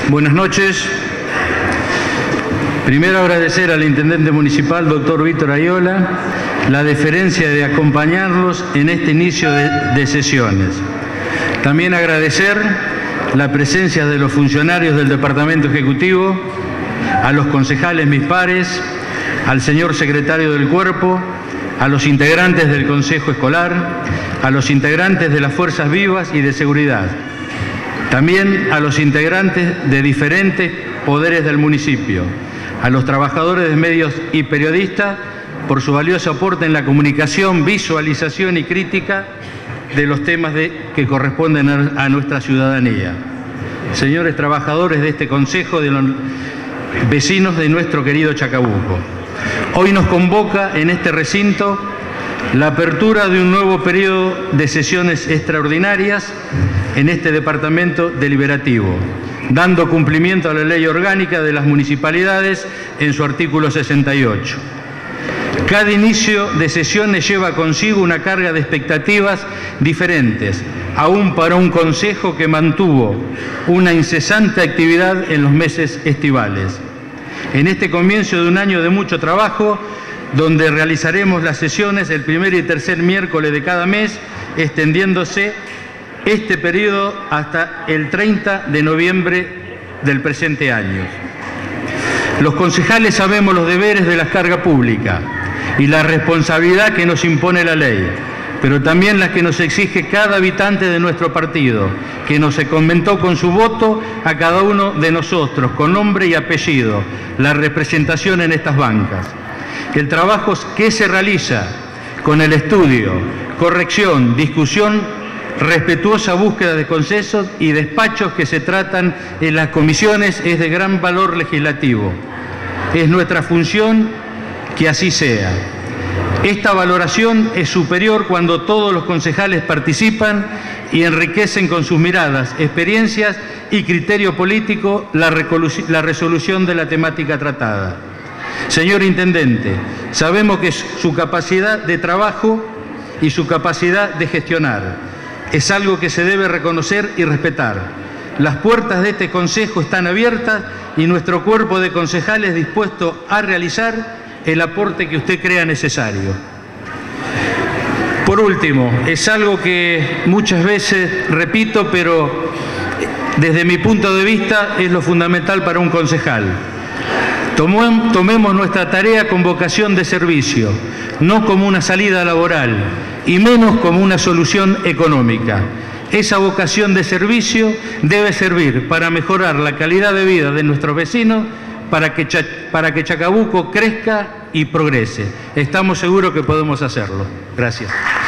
Buenas noches. Primero agradecer al Intendente Municipal, doctor Víctor Ayola, la deferencia de acompañarlos en este inicio de sesiones. También agradecer la presencia de los funcionarios del Departamento Ejecutivo, a los concejales mis pares, al señor secretario del Cuerpo, a los integrantes del Consejo Escolar, a los integrantes de las Fuerzas Vivas y de Seguridad, también a los integrantes de diferentes poderes del municipio, a los trabajadores de medios y periodistas por su valioso aporte en la comunicación, visualización y crítica de los temas que corresponden a nuestra ciudadanía. Señores trabajadores de este Consejo, de los vecinos de nuestro querido Chacabuco, hoy nos convoca en este recinto la apertura de un nuevo periodo de sesiones extraordinarias en este departamento deliberativo, dando cumplimiento a la Ley Orgánica de las Municipalidades en su artículo 68. Cada inicio de sesiones lleva consigo una carga de expectativas diferentes, aún para un Consejo que mantuvo una incesante actividad en los meses estivales. En este comienzo de un año de mucho trabajo, donde realizaremos las sesiones el primer y tercer miércoles de cada mes, extendiéndose este periodo hasta el 30 de noviembre del presente año. Los concejales sabemos los deberes de la carga pública y la responsabilidad que nos impone la ley, pero también las que nos exige cada habitante de nuestro partido, que nos encomendó con su voto a cada uno de nosotros, con nombre y apellido, la representación en estas bancas. El trabajo que se realiza con el estudio, corrección, discusión, respetuosa búsqueda de consensos y despachos que se tratan en las comisiones es de gran valor legislativo. Es nuestra función que así sea. Esta valoración es superior cuando todos los concejales participan y enriquecen con sus miradas, experiencias y criterio político la resolución de la temática tratada. Señor Intendente, sabemos que su capacidad de trabajo y su capacidad de gestionar es algo que se debe reconocer y respetar. Las puertas de este Consejo están abiertas y nuestro cuerpo de concejales dispuesto a realizar el aporte que usted crea necesario. Por último, es algo que muchas veces repito, pero desde mi punto de vista es lo fundamental para un concejal. Tomemos nuestra tarea con vocación de servicio, no como una salida laboral y menos como una solución económica. Esa vocación de servicio debe servir para mejorar la calidad de vida de nuestros vecinos, para que Chacabuco crezca y progrese. Estamos seguros que podemos hacerlo. Gracias.